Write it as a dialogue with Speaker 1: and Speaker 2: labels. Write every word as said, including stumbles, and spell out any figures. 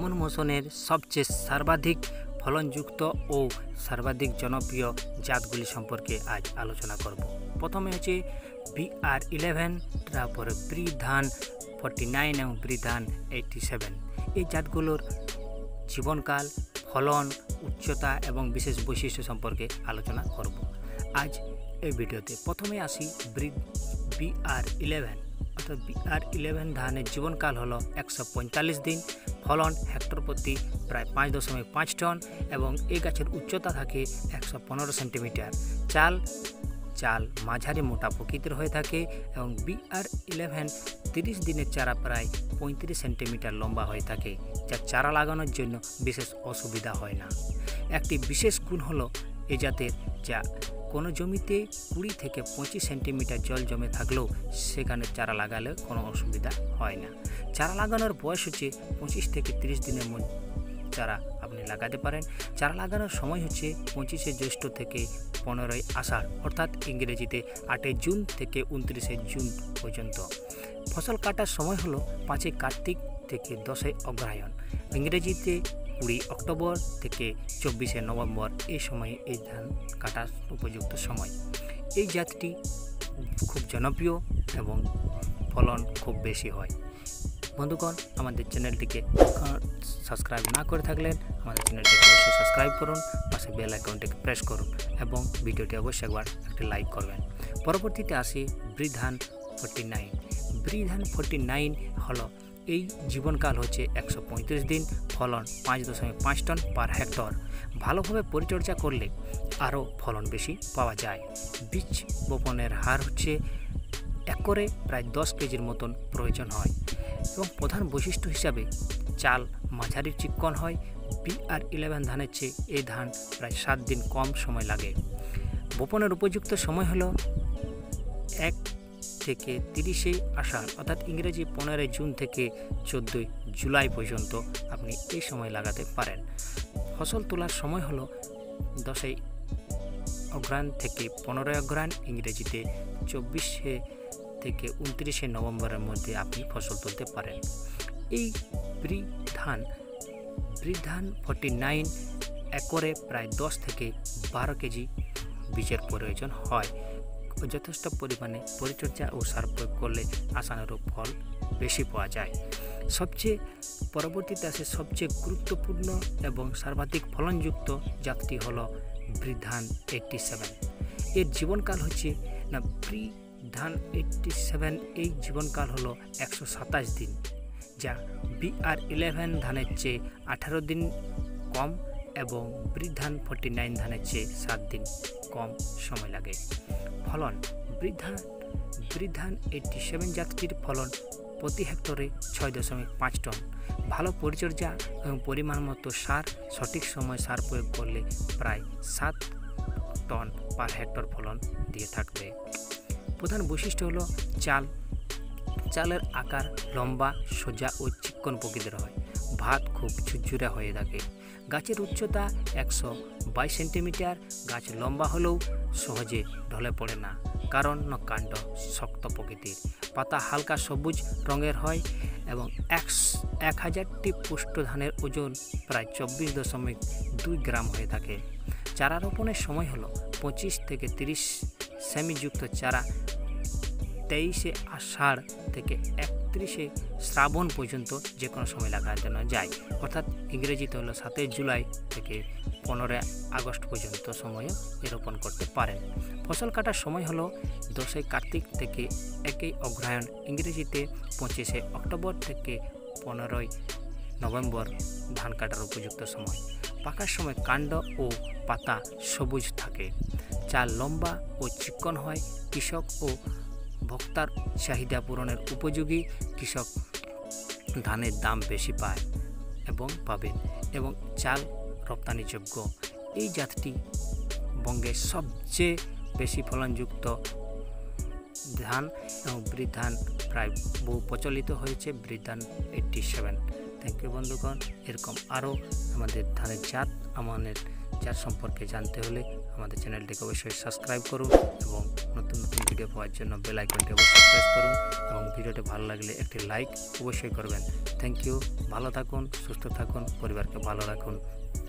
Speaker 1: আমন মোশনের সবচেয়ে সর্বাধিক ফলনযুক্ত ও সর্বাধিক জনপ্রিয় জাতগুলি সম্পর্কে আজ আলোচনা করব। প্রথমে হচ্ছে বি আর ইলেভেন, তারপরে বৃধান ফর্টি নাইন এবং বৃধান এইটটি সেভেন। এই জাতগুলোর জীবনকাল, ফলন, উচ্চতা এবং বিশেষ বৈশিষ্ট্য সম্পর্কে আলোচনা করব আজ এই ভিডিওতে। প্রথমে আসি বি আর ইলেভেন অর্থাৎ বি আর ইলেভেন ধানের জীবনকাল হলো একশো পঁয়তাল্লিশ দিন, ফলন হেক্টর প্রতি প্রায় পাঁচ দশমিক পাঁচ টন এবং এই গাছের উচ্চতা থাকে একশো পনেরো সেন্টিমিটার। চাল চাল মাঝারি মোটা প্রকৃতির হয়ে থাকে এবং বি আর ইলেভেন তিরিশ দিনের চারা প্রায় পঁয়ত্রিশ সেন্টিমিটার লম্বা হয়ে থাকে, যা চারা লাগানোর জন্য বিশেষ অসুবিধা হয় না। একটি বিশেষ গুণ হলো এ জাতের যা কোনো জমিতে কুড়ি থেকে পঁচিশ সেন্টিমিটার জল জমে থাকলেও সেখানে চারা লাগালে কোনো অসুবিধা হয় না। চারা লাগানোর বয়স হচ্ছে পঁচিশ থেকে তিরিশ দিনের মধ্যে চারা আপনি লাগাতে পারেন। চারা লাগানোর সময় হচ্ছে পঁচিশে জ্যৈষ্ঠ থেকে পনেরোই আষাঢ় অর্থাৎ ইংরেজিতে আটই জুন থেকে উনত্রিশে জুন পর্যন্ত। ফসল কাটার সময় হলো পাঁচই কার্তিক থেকে দশই অগ্রহায়ণ, ইংরেজিতে কুড়ি অক্টোবর থেকে চব্বিশে নভেম্বর। এই সময়ে এই ধান কাটার উপযুক্ত সময়। এই জাতটি খুব জনপ্রিয় এবং ফলন খুব বেশি হয়। বন্ধুগণ, আমাদের চ্যানেলটিকে সাবস্ক্রাইব না করে থাকলেন আমাদের চ্যানেলটিকে অবশ্যই সাবস্ক্রাইব করুন, পাশে বেল আইকনটিকে প্রেস করুন এবং ভিডিওটি অবশ্যই একবার একটি লাইক করবেন। পরবর্তীতে আসি বৃধান ফোরটি নাইন। বৃধান ফোরটি নাইন হলো এই জীবনকাল হচ্ছে একশো পঁয়ত্রিশ দিন, ফলন পাঁচ দশমিক পাঁচ টন পার হেক্টর। ভালোভাবে পরিচর্যা করলে আরও ফলন বেশি পাওয়া যায়। বীজ বপনের হার হচ্ছে একরে প্রায় দশ কেজির মতন প্রয়োজন হয় এবং প্রধান বৈশিষ্ট্য হিসাবে চাল মাঝারি চিকন হয়। বি আর ইলেভেন ধানের চেয়ে এই ধান প্রায় সাত দিন কম সময় লাগে। বপনের উপযুক্ত সময় হলো এক থেকে তিরিশে আষাঢ় অর্থাৎ ইংরেজি পনেরোই জুন থেকে চোদ্দোই জুলাই পর্যন্ত আপনি এই সময় লাগাতে পারেন। ফসল তোলার সময় হলো দশই অগ্রহায়ণ থেকে পনেরোই অগ্রহায়ণ, ইংরেজিতে চব্বিশে থেকে উনত্রিশে নভেম্বরের মধ্যে আপনি ফসল তুলতে পারেন। এই বৃধান বৃধান ফোরটি নাইন একরে প্রায় দশ থেকে বারো কেজি বীজের প্রয়োজন হয়। যথেষ্ট পরিমাণে পরিচর্যা ও সার প্রয়োগ করলে আশানুরূপ ফল বেশি পাওয়া যায়। সবচেয়ে পরবর্তীতে আসে সবচেয়ে গুরুত্বপূর্ণ এবং সর্বাধিক ফলনযুক্ত জাতটি হলো বৃধান এইটটি সেভেন। এর জীবনকাল হচ্ছে না বৃধান এইটটি সেভেন এই জীবনকাল হলো একশো সাতাশ দিন, যা বি আর ইলেভেন ধানের চেয়ে আঠারো দিন কম এবং বৃধান ফোরটি নাইন ধানের চেয়ে সাত দিন কম সময় লাগে। ফলন বৃধান বৃধান এইটটি সেভেন জাতটির ফলন প্রতি হেক্টরে ছয় দশমিক পাঁচ টন। ভালো পরিচর্যা এবং পরিমাণ মতো সার সঠিক সময় সার প্রয়োগ করলে প্রায় সাত টন পার হেক্টর ফলন দিয়ে থাকবে। প্রধান বৈশিষ্ট্য হলো চাল চালের আকার লম্বা, সোজা ও চিকন প্রকৃতির হয়। ভাত খুব ঝুরঝুরে হয়ে থাকে। গাছের উচ্চতা একশো বাইশ সেন্টিমিটার। গাছ লম্বা হলেও সহজে ঢলে পড়ে না, কারণ কাণ্ড শক্ত প্রকৃতির। পাতা হালকা সবুজ রঙের হয় এবং এক হাজারটি পুষ্ট ধানের ওজন প্রায় চব্বিশ দশমিক দুই গ্রাম হয়ে থাকে। চারা রোপণের সময় হলো পঁচিশ থেকে তিরিশ সেমিযুক্ত চারা তেইশে আষাঢ় থেকে একত্রিশে শ্রাবণ পর্যন্ত যে কোনো সময় লাগানো যায়, অর্থাৎ ইংরেজিতে হলো সাতই জুলাই থেকে পনেরোই আগস্ট পর্যন্ত সময়ও রোপণ করতে পারেন। ফসল কাটার সময় হলো দশই কার্তিক থেকে একই অগ্রহায়ণ, ইংরেজিতে পঁচিশে অক্টোবর থেকে পনেরোই নভেম্বর ধান কাটার উপযুক্ত সময়। পাকার সময় কাণ্ড ও পাতা সবুজ থাকে। চাল লম্বা ও চিকন হয়। কৃষক ও ভোক্তার চাহিদা পূরণের উপযোগী। কৃষক ধানের দাম বেশি পায় এবং পাবেন এবং চাল রপ্তানিযোগ্য। এই জাতটি বঙ্গের সবচেয়ে বেশি ফলনযুক্ত ধান এবং বৃধান প্রায় বহু প্রচলিত হয়েছে বৃধান এইটটি সেভেন। থ্যাংক ইউ বন্ধুগণ। এরকম আরও আমাদের ধানের জাত আমাদের জাত সম্পর্কে জানতে হলে আমাদের চ্যানেলটিকে অবশ্যই সাবস্ক্রাইব করুন এবং নতুন নতুন ভিডিও পাওয়ার জন্য বেল আইকনটি অবশ্যই প্রেস করুন এবং ভিডিওটি ভালো লাগলে একটি লাইক অবশ্যই করবেন। Thank you. ভালো থাকুন, সুস্থ থাকুন, পরিবারকে ভালো রাখুন।